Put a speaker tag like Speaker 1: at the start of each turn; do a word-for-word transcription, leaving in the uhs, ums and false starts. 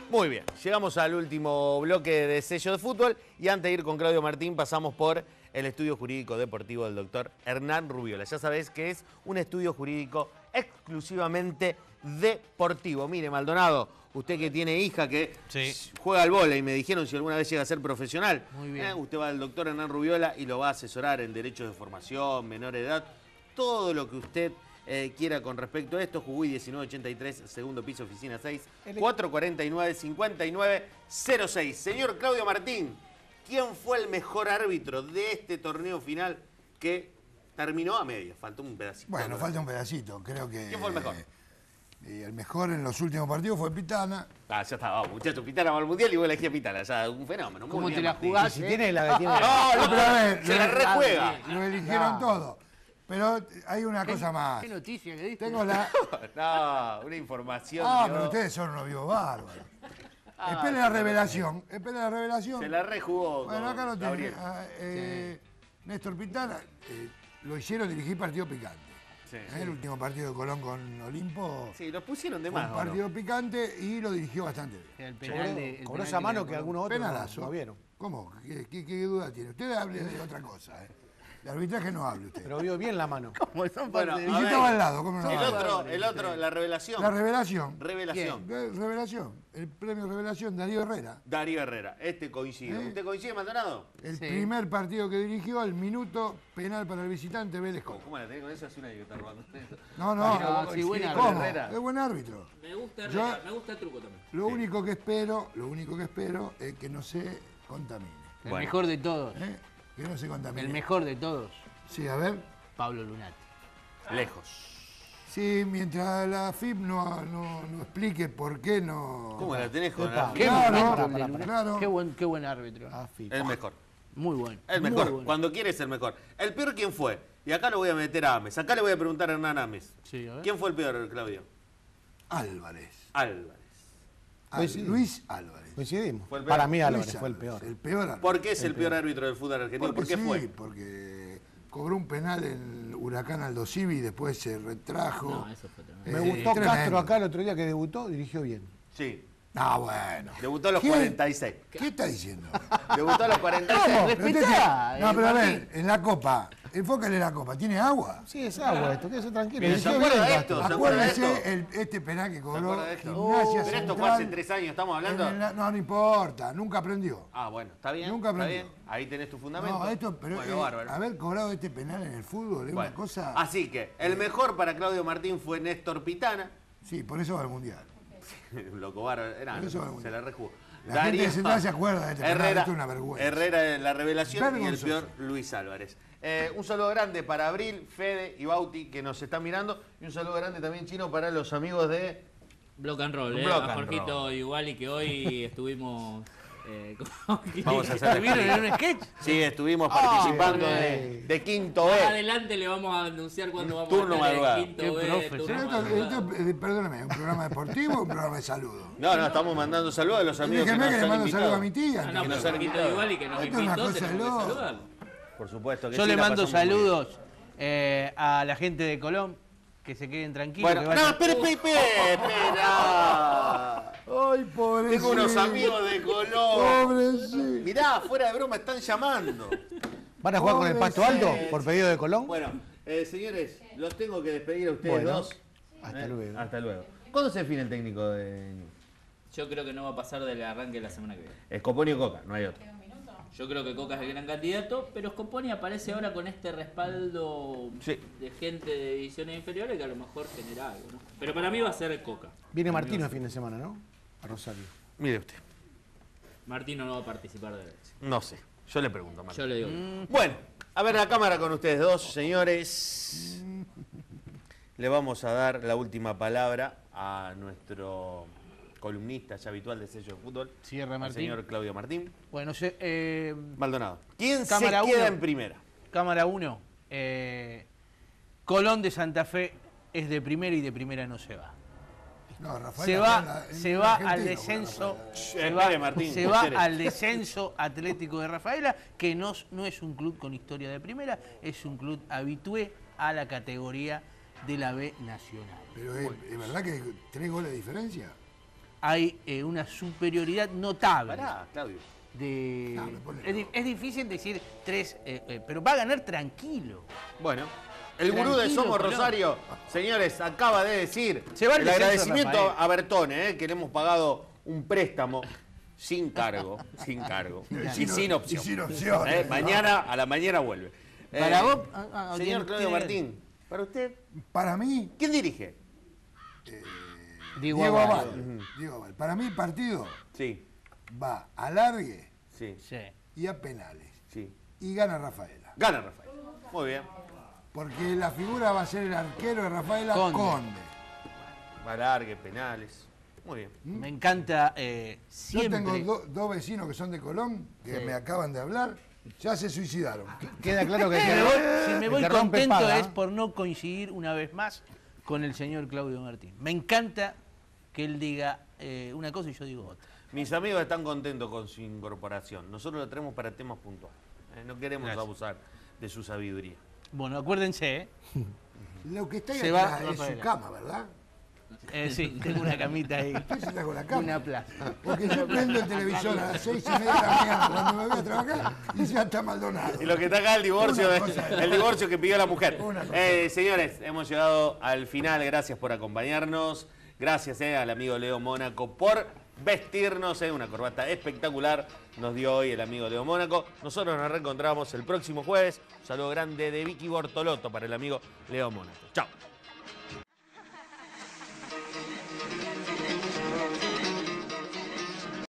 Speaker 1: Muy bien, llegamos al último bloque de Sello de Fútbol y antes de ir con Claudio Martín pasamos por el estudio jurídico deportivo del doctor Hernán Rubiola. Ya sabés que es un estudio jurídico exclusivamente deportivo. Mire, Maldonado, usted que tiene hija que sí. juega al vóley y me dijeron si alguna vez llega a ser profesional.
Speaker 2: Muy bien.
Speaker 1: Eh, usted va al doctor Hernán Rubiola y lo va a asesorar en derechos de formación, menor de edad, todo lo que usted eh, quiera con respecto a esto. Jujuy diecinueve ochenta y tres, segundo piso, oficina seis, cuatro cuarenta y nueve, cincuenta y nueve cero seis. Señor Claudio Martín, ¿quién fue el mejor árbitro de este torneo final que terminó a medias? Faltó un pedacito.
Speaker 3: Bueno, falta un pedacito, creo que...
Speaker 1: ¿Quién fue el mejor?
Speaker 3: Y el mejor en los últimos partidos fue Pitana.
Speaker 1: Ah, ya está, oh, muchachos, Pitana va al mundial y vos elegís a Pitana, ya, un fenómeno.
Speaker 2: ¿Cómo te la
Speaker 1: Martín.
Speaker 2: jugás?
Speaker 4: Si tiene la que tiene.
Speaker 1: No, no,
Speaker 3: pero a ver,
Speaker 1: se la rejuega.
Speaker 3: Lo eligieron
Speaker 4: No.
Speaker 3: todo. Pero hay una cosa más.
Speaker 2: ¿Qué noticia que diste?
Speaker 3: Tengo la...
Speaker 1: No, una información.
Speaker 3: Ah,
Speaker 1: ¿no?
Speaker 3: pero ustedes son unos vivos bárbaros.
Speaker 1: Ah,
Speaker 3: Esperen
Speaker 1: se
Speaker 3: la
Speaker 1: la
Speaker 3: revelación. Esperen la revelación.
Speaker 1: Se la rejugó.
Speaker 3: Bueno, acá lo tiene.
Speaker 1: Gabriel.
Speaker 3: Ah, eh, Néstor Pitana eh, lo hicieron dirigir partido picante.
Speaker 1: Sí,
Speaker 3: Eh,
Speaker 1: sí.
Speaker 3: El último partido de Colón con Olimpo.
Speaker 1: Sí, lo pusieron de
Speaker 3: Fue
Speaker 1: más.
Speaker 3: un
Speaker 1: ¿o no?
Speaker 3: partido picante y lo dirigió bastante bien.
Speaker 2: El penal de, el
Speaker 4: Cobró
Speaker 2: penal
Speaker 4: esa mano
Speaker 2: le
Speaker 4: que
Speaker 2: cobró.
Speaker 4: algunos otros no,
Speaker 3: Penalazo.
Speaker 4: no vieron.
Speaker 3: ¿Cómo? ¿Qué, qué, qué duda tiene? Usted hable de otra cosa. ¿eh? De arbitraje no hable usted.
Speaker 4: Pero vio bien la mano.
Speaker 2: Como son
Speaker 1: Bueno,
Speaker 2: parte
Speaker 3: y
Speaker 2: de-
Speaker 1: a
Speaker 3: si
Speaker 1: ver,
Speaker 3: estaba al lado, ¿cómo no?
Speaker 1: El
Speaker 3: va a
Speaker 1: otro,
Speaker 3: ver?
Speaker 1: el otro, la revelación.
Speaker 3: La revelación.
Speaker 1: Revelación.
Speaker 3: Eh, Revelación. El premio Revelación, Darío Herrera.
Speaker 1: Darío Herrera. Este coincide.
Speaker 3: ¿Eh?
Speaker 1: ¿Usted coincide, Maldonado?
Speaker 3: El
Speaker 2: Sí.
Speaker 3: primer partido que dirigió, el minuto penal para el visitante Vélez
Speaker 1: ¿Cómo,
Speaker 3: Colón.
Speaker 1: ¿Cómo la tenés con eso? Hace una que está robando.
Speaker 3: No, no.
Speaker 2: Ah, sí, buena
Speaker 3: ¿Cómo?
Speaker 1: Herrera.
Speaker 3: Es buen árbitro.
Speaker 5: Me gusta,
Speaker 3: Yo-
Speaker 5: Herrera, me gusta el truco también.
Speaker 3: Lo único que espero, lo único que espero es que no se contamine.
Speaker 2: El
Speaker 1: Bueno.
Speaker 2: mejor de todos.
Speaker 3: ¿eh? Que no se contamine.
Speaker 2: El mejor de todos.
Speaker 3: Sí, a ver.
Speaker 2: Pablo Lunati.
Speaker 1: Lejos.
Speaker 3: Sí, mientras la F I P no, no, no explique por qué no...
Speaker 1: ¿Cómo la tenés con
Speaker 4: Epa.
Speaker 1: la-
Speaker 2: Qué
Speaker 3: Claro,
Speaker 2: momento
Speaker 3: pará,
Speaker 2: el de
Speaker 3: pará,
Speaker 2: Lunati.
Speaker 3: claro.
Speaker 2: Qué buen, qué buen árbitro.
Speaker 4: Ah, fi-
Speaker 1: El mejor.
Speaker 2: Muy bueno.
Speaker 1: El
Speaker 2: muy
Speaker 1: mejor.
Speaker 2: bueno.
Speaker 1: Cuando quiere es el mejor. ¿El peor quién fue? Y acá lo voy a meter a Ames. Acá le voy a preguntar a Hernán Ames.
Speaker 2: Sí, a ver.
Speaker 1: ¿Quién fue el peor, Claudio?
Speaker 3: Álvarez.
Speaker 1: Álvarez.
Speaker 3: Al-
Speaker 4: Pues sí.
Speaker 3: Luis Álvarez.
Speaker 4: Coincidimos.
Speaker 1: Fue el peor.
Speaker 4: Para mí Álvarez
Speaker 3: Luis
Speaker 4: fue el peor.
Speaker 3: El peor árbitro.
Speaker 1: ¿Por qué es el peor árbitro del fútbol argentino?
Speaker 3: Porque
Speaker 1: ¿Por qué
Speaker 3: sí,
Speaker 1: fue?
Speaker 3: porque cobró un penal en Huracán Aldo Civi y después se retrajo.
Speaker 5: No, eso fue tremendo.
Speaker 4: Me
Speaker 3: Eh,
Speaker 4: gustó
Speaker 3: tremendo.
Speaker 4: Castro acá el otro día que debutó, dirigió bien.
Speaker 1: Sí.
Speaker 3: Ah, bueno.
Speaker 1: Debutó a los
Speaker 3: ¿Quién?
Speaker 1: cuarenta y seis.
Speaker 3: ¿Qué está diciendo?
Speaker 1: Debutó a los cuarenta y seis.
Speaker 2: ¿Cómo?
Speaker 3: Pero usted
Speaker 2: Respetá,
Speaker 3: tiene- No,
Speaker 2: eh,
Speaker 3: pero a ver,
Speaker 2: Martín.
Speaker 3: en la copa, enfócale la copa, ¿tiene agua?
Speaker 4: Sí, es agua esto, quédese tranquilo.
Speaker 1: Pero
Speaker 4: Dirigió
Speaker 1: ¿se acuerda
Speaker 4: bien
Speaker 1: de
Speaker 4: Castro.
Speaker 1: esto? ¿Se acuerda de
Speaker 3: Acuérdese
Speaker 1: esto?
Speaker 3: el- este penal que
Speaker 1: ¿Se
Speaker 3: cobró
Speaker 1: acuerda de esto?
Speaker 3: Gimnasia
Speaker 1: Pero esto fue
Speaker 3: Central
Speaker 1: hace tres años, estamos hablando.
Speaker 3: en el- no, no importa, nunca aprendió.
Speaker 1: Ah, bueno, está bien.
Speaker 3: Nunca
Speaker 1: está
Speaker 3: aprendió.
Speaker 1: bien. Ahí tenés tu fundamento.
Speaker 3: No, esto, pero
Speaker 1: bueno,
Speaker 3: eh,
Speaker 1: bárbaro.
Speaker 3: haber cobrado este penal en el fútbol es
Speaker 1: Bueno,
Speaker 3: una cosa...
Speaker 1: Así que el mejor para Claudio Martín fue Néstor Pitana.
Speaker 3: Sí, por eso va al Mundial.
Speaker 1: Loco bárbaro. Era,
Speaker 3: Eso
Speaker 1: se
Speaker 3: es
Speaker 1: la rejugó.
Speaker 3: La gente de Central se acuerda de este penal,
Speaker 1: Herrera,
Speaker 3: esto es una vergüenza.
Speaker 1: Herrera, la revelación y el
Speaker 3: Vergonzoso.
Speaker 1: peor Luis Álvarez. Eh, un saludo grande para Abril, Fede y Bauti que nos están mirando. Y un saludo grande también, Chino, para los amigos de...
Speaker 5: Block and roll, eh.
Speaker 1: Block
Speaker 5: a
Speaker 1: and
Speaker 5: Jorgito
Speaker 1: roll.
Speaker 5: igual y que hoy estuvimos. Eh, como que-
Speaker 1: Vamos a hacer
Speaker 2: ¿Estuvieron en un sketch?
Speaker 1: Sí, estuvimos
Speaker 4: Ah,
Speaker 1: participando
Speaker 4: bien.
Speaker 1: de, de Quinto
Speaker 5: Más
Speaker 1: B.
Speaker 5: adelante le vamos a anunciar cuando vamos
Speaker 1: Turno
Speaker 5: a estar
Speaker 1: madrugado.
Speaker 5: en quinto
Speaker 2: Qué
Speaker 5: B,
Speaker 2: profe,
Speaker 5: turno
Speaker 3: Pero esto,
Speaker 5: madrugado.
Speaker 3: esto, eh, perdóname, ¿un programa deportivo o un programa de saludos?
Speaker 1: No, no, estamos mandando saludos a los amigos que
Speaker 3: Déjeme
Speaker 1: nos
Speaker 3: que le
Speaker 1: han
Speaker 3: mando saludos a mi
Speaker 1: invitado.
Speaker 3: tía.
Speaker 5: Ah, no,
Speaker 1: que
Speaker 5: pero
Speaker 1: nos han
Speaker 5: Jorgito
Speaker 1: invitado.
Speaker 5: igual y que nos
Speaker 3: Esto es una
Speaker 5: invitó,
Speaker 3: cosa de
Speaker 5: tenemos que
Speaker 3: loco.
Speaker 5: saludarlo.
Speaker 1: Por supuesto que
Speaker 2: Yo
Speaker 1: sí,
Speaker 2: le
Speaker 1: la
Speaker 2: mando
Speaker 1: pasamos muy bien.
Speaker 2: saludos eh, a la gente de Colón, que se queden tranquilos.
Speaker 1: Bueno,
Speaker 2: que
Speaker 1: no,
Speaker 2: vayan-
Speaker 1: espera, espera, espera.
Speaker 3: Ay, pobre.
Speaker 1: Tengo unos amigos de Colón.
Speaker 3: Pobre, sí.
Speaker 1: Mirá, fuera de broma, están llamando.
Speaker 4: ¿Van a jugar con el Pasto Alto
Speaker 1: Pobrecito.
Speaker 4: por pedido de Colón?
Speaker 1: Bueno, eh, señores, los tengo que despedir a ustedes
Speaker 4: Bueno,
Speaker 1: dos.
Speaker 4: hasta
Speaker 1: Eh,
Speaker 4: luego.
Speaker 1: Hasta luego. ¿Cuándo se define el técnico de
Speaker 5: Yo creo que no va a pasar del arranque de la semana que viene.
Speaker 1: Scoponi o Coca? No hay otro.
Speaker 5: Yo creo que Coca es el gran candidato, pero Scoponi aparece ahora con este respaldo
Speaker 1: Sí.
Speaker 5: de gente de divisiones inferiores que a lo mejor genera algo, ¿no? Pero para mí va a ser Coca.
Speaker 4: Viene Martino el fin de semana, ¿no? A Rosario.
Speaker 1: Mire usted.
Speaker 5: Martino no va a participar de eso.
Speaker 1: No sé. Yo le pregunto, Martín.
Speaker 5: Yo le digo.
Speaker 1: Bueno, a ver la cámara con ustedes dos, señores. Le vamos a dar la última palabra a nuestro columnista ya habitual de Sello de Fútbol,
Speaker 2: Cierra
Speaker 1: al
Speaker 2: Martín.
Speaker 1: señor Claudio Martín.
Speaker 2: Bueno, se- eh,
Speaker 1: Maldonado. ¿Quién
Speaker 2: Cámara
Speaker 1: se queda
Speaker 2: uno.
Speaker 1: en primera?
Speaker 2: cámara uno. Colón de Santa Fe es de primera y de primera no se va.
Speaker 3: No, Rafael,
Speaker 2: Se
Speaker 3: Rafael,
Speaker 2: va,
Speaker 3: en
Speaker 2: se
Speaker 3: el
Speaker 2: va
Speaker 3: argentino,
Speaker 2: al descenso,
Speaker 3: Rafael.
Speaker 2: se
Speaker 1: Espere,
Speaker 2: va,
Speaker 1: Martín,
Speaker 2: se va
Speaker 1: espere.
Speaker 2: al descenso Atlético de Rafaela, que no, no es un club con historia de primera, es un club habitué a la categoría de la B Nacional.
Speaker 3: Pero es, es verdad que tres goles de diferencia.
Speaker 2: hay eh, una superioridad notable.
Speaker 1: Pará, Claudio.
Speaker 2: De,
Speaker 3: No, me pone
Speaker 2: es, di- es difícil decir tres, eh, eh, pero va a ganar tranquilo.
Speaker 1: Bueno, el gurú de
Speaker 2: Tranquilo,
Speaker 1: Somos
Speaker 2: Colón.
Speaker 1: Rosario, señores, acaba de decir
Speaker 2: Se va el
Speaker 1: el
Speaker 2: descenso,
Speaker 1: agradecimiento
Speaker 2: Rafael.
Speaker 1: a Bertone, eh, que le hemos pagado un préstamo sin cargo, sin cargo y sin opción.
Speaker 3: Y sin opción.
Speaker 1: Eh, mañana, a la mañana vuelve. Eh,
Speaker 2: Para vos, ah, ah,
Speaker 1: señor
Speaker 2: tiene-
Speaker 1: Claudio
Speaker 2: tiene-
Speaker 1: Martín, para usted,
Speaker 3: Para mí,
Speaker 1: ¿quién dirige?
Speaker 2: Diego
Speaker 3: Diego
Speaker 2: Aval.
Speaker 3: Aval. Diego Aval. Para mí el partido
Speaker 1: Sí,
Speaker 3: va a alargue
Speaker 1: sí,
Speaker 2: Sí.
Speaker 3: y a penales.
Speaker 1: sí.
Speaker 3: Y gana Rafaela.
Speaker 1: Gana Rafael. Muy bien.
Speaker 3: Porque la figura va a ser el arquero de Rafaela,
Speaker 2: Conde.
Speaker 3: Conde.
Speaker 1: Alargue, penales. Muy bien.
Speaker 2: Me encanta eh,
Speaker 3: Yo
Speaker 2: siempre.
Speaker 3: tengo do- dos vecinos que son de Colón, que
Speaker 2: Sí.
Speaker 3: me acaban de hablar, ya se suicidaron.
Speaker 4: Queda claro que
Speaker 2: Si me voy, si me
Speaker 4: el
Speaker 2: voy
Speaker 4: que rompe
Speaker 2: contento
Speaker 4: paga.
Speaker 2: es por no coincidir una vez más con el señor Claudio Martín. Me encanta que él diga eh, una cosa y yo digo otra.
Speaker 1: Mis amigos están contentos con su incorporación. Nosotros lo traemos para temas puntuales. Eh, No queremos
Speaker 2: Gracias.
Speaker 1: abusar de su sabiduría.
Speaker 2: Bueno, acuérdense, ¿eh?
Speaker 3: Lo que está ahí
Speaker 2: Se va
Speaker 3: atrás es su
Speaker 2: Rafaela.
Speaker 3: cama, ¿verdad?
Speaker 2: Eh, sí, tengo una camita ahí.
Speaker 3: Usted se trajo la cama.
Speaker 2: Una plaza.
Speaker 3: Porque yo prendo el televisor a las seis y media de la mañana cuando me voy a trabajar y ya está Maldonado.
Speaker 1: Y lo que está acá, el divorcio,
Speaker 3: Una
Speaker 1: de-
Speaker 3: cosa.
Speaker 1: el divorcio que pidió la mujer.
Speaker 3: Una cosa.
Speaker 1: Eh, señores, hemos llegado al final. Gracias por acompañarnos. Gracias eh, al amigo Leo Mónaco por vestirnos. Eh, una corbata espectacular nos dio hoy el amigo Leo Mónaco. Nosotros nos reencontramos el próximo jueves. Un saludo grande de Vicky Bortolotto para el amigo Leo Mónaco. Chao.